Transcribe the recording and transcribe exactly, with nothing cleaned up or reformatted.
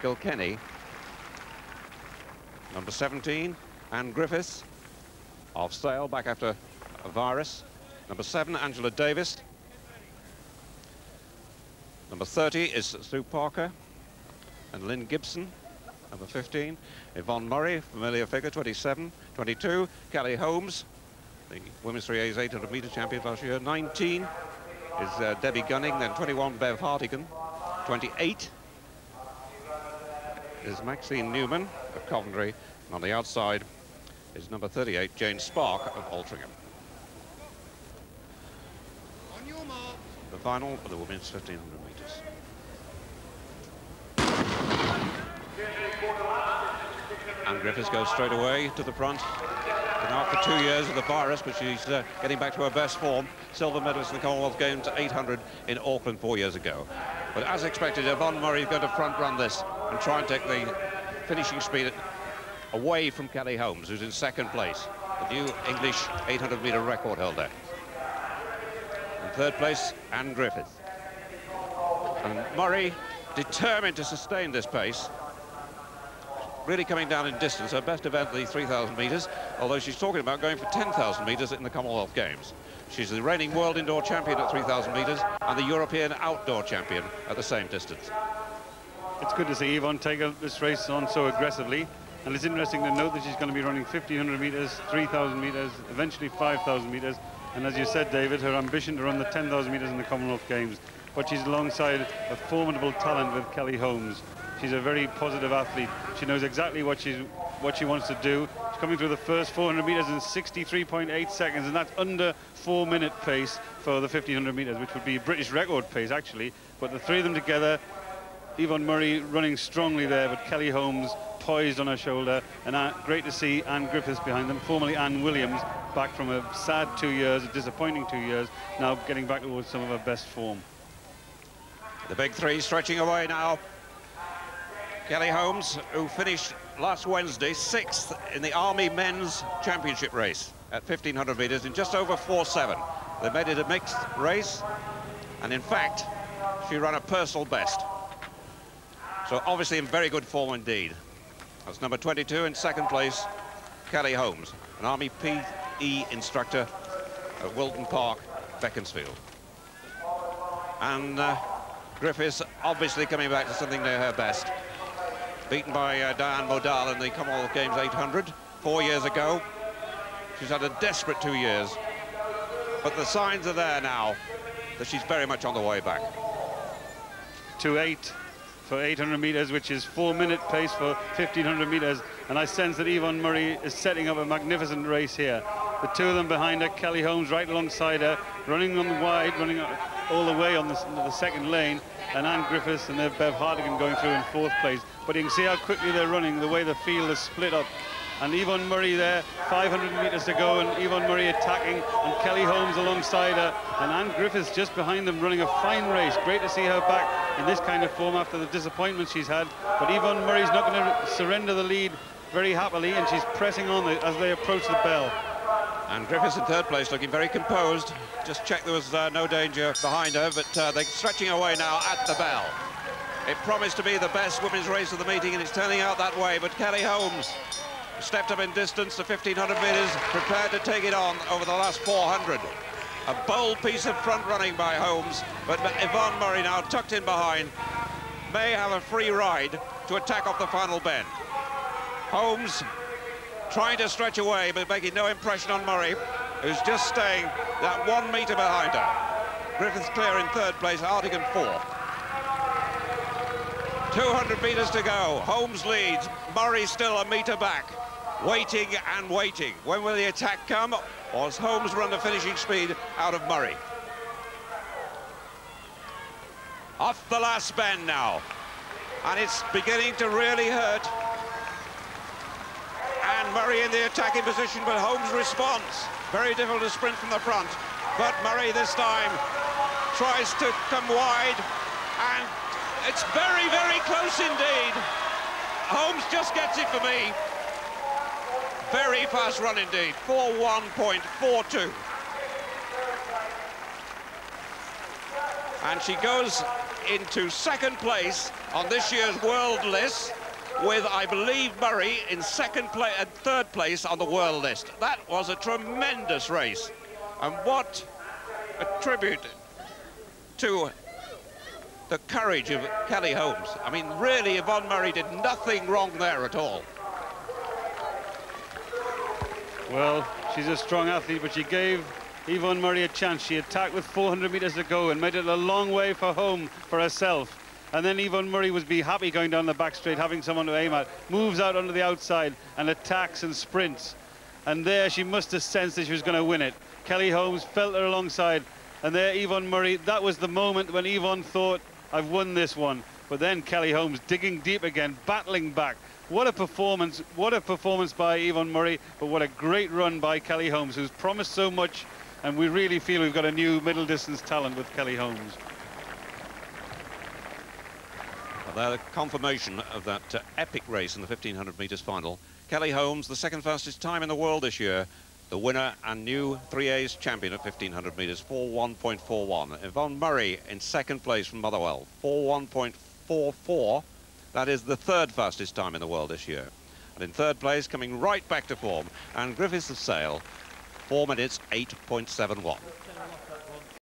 Kilkenny. Number seventeen, Anne Griffiths of Sale, back after a virus. Number seven, Angela Davis. Number thirty is Sue Parker and Lynn Gibson. Number fifteen, Yvonne Murray, familiar figure, twenty-seven. twenty-two, Kelly Holmes, the women's three A's eight hundred metre champion last year. nineteen is uh, Debbie Gunning, then twenty-one, Bev Hartigan. twenty-eight is Maxine Newman of Coventry. And on the outside is number thirty-eight, Jane Spark of Altrincham. On your mark. The final of the women's fifteen hundred metres. Anne Griffiths goes straight away to the front. Been out for two years with the virus, but she's uh, getting back to her best form. Silver medalist in the Commonwealth Games eight hundred in Auckland four years ago. But as expected, Yvonne Murray is going to front run this and try and take the finishing speed away from Kelly Holmes, who's in second place, the new English eight hundred metre record holder. In third place, Anne Griffiths. And Murray, determined to sustain this pace, really coming down in distance. Her best event, the three thousand metres, although she's talking about going for ten thousand metres in the Commonwealth Games. She's the reigning world indoor champion at three thousand metres and the European outdoor champion at the same distance. It's good to see Yvonne take this race on so aggressively, and it's interesting to note that she's going to be running fifteen hundred metres, three thousand metres, eventually five thousand metres, and as you said, David, her ambition to run the ten thousand metres in the Commonwealth Games. But she's alongside a formidable talent with Kelly Holmes. She's a very positive athlete. She knows exactly what she's what she wants to do. She's coming through the first four hundred metres in sixty-three point eight seconds, and that's under four minute pace for the fifteen hundred metres, which would be British record pace actually. But the three of them together, Yvonne Murray running strongly there, but Kelly Holmes poised on her shoulder, and uh, great to see Anne Griffiths behind them, formerly Anne Williams, back from a sad two years, a disappointing two years, now getting back towards some of her best form. The big three stretching away now. Kelly Holmes, who finished last Wednesday sixth in the Army Men's Championship race at fifteen hundred metres in just over four seven. They made it a mixed race, and in fact, she ran a personal best. So obviously in very good form indeed. That's number twenty-two in second place, Kelly Holmes, an Army P E instructor at Wilton Park, Beaconsfield. And uh, Griffiths obviously coming back to something near her best. Beaten by uh, Diane Modal in the Commonwealth Games eight hundred four years ago. She's had a desperate two years, but the signs are there now that she's very much on the way back. two eight for eight hundred metres, which is four minute pace for fifteen hundred metres, and I sense that Yvonne Murray is setting up a magnificent race here. The two of them behind her, Kelly Holmes right alongside her, running on the wide, running all the way on the, the second lane, and Anne Griffiths and Bev Hartigan going through in fourth place. But you can see how quickly they're running, the way the field is split up. And Yvonne Murray there, five hundred metres to go, and Yvonne Murray attacking, and Kelly Holmes alongside her, and Anne Griffiths just behind them running a fine race. Great to see her back in this kind of form after the disappointment she's had. But Yvonne Murray's not going to surrender the lead very happily, and she's pressing on as they approach the bell. And Griffiths in third place, looking very composed. Just checked there was uh, no danger behind her, but uh, they're stretching away now at the bell. It promised to be the best women's race of the meeting, and it's turning out that way. But Kelly Holmes stepped up in distance to fifteen hundred metres, prepared to take it on over the last four hundred. A bold piece of front running by Holmes, but Yvonne Murray now tucked in behind may have a free ride to attack off the final bend. Holmes trying to stretch away, but making no impression on Murray, who's just staying that one metre behind her. Griffiths clear in third place, Hartigan fourth. two hundred metres to go. Holmes leads, Murray still a metre back, waiting and waiting. When will the attack come, or has Holmes run the finishing speed out of Murray? Off the last bend now, and it's beginning to really hurt. And Murray in the attacking position, but Holmes responds. Very difficult to sprint from the front, but Murray this time tries to come wide, and it's very, very close indeed. Holmes just gets it for me. Very fast run indeed, four one point four two. And she goes into second place on this year's world list, with, I believe, Murray in second place and third place on the world list. That was a tremendous race. And what a tribute to the courage of Kelly Holmes. I mean, really, Yvonne Murray did nothing wrong there at all. Well, she's a strong athlete, but she gave Yvonne Murray a chance. She attacked with four hundred metres to go and made it a long way for home for herself. And then Yvonne Murray was be happy going down the back straight, having someone to aim at. Moves out onto the outside and attacks and sprints. And there she must have sensed that she was going to win it. Kelly Holmes felt her alongside. And there Yvonne Murray, that was the moment when Yvonne thought, I've won this one. But then Kelly Holmes digging deep again, battling back. What a performance, what a performance by Yvonne Murray, but what a great run by Kelly Holmes, who's promised so much, and we really feel we've got a new middle distance talent with Kelly Holmes. Well, the confirmation of that uh, epic race in the fifteen hundred metres final. Kelly Holmes, the second fastest time in the world this year, the winner and new three A's champion at fifteen hundred metres, four one point four one. Yvonne Murray in second place from Motherwell, four one point four four. That is the third fastest time in the world this year. And in third place, coming right back to form, and Griffiths of Sale, four minutes eight point seven one.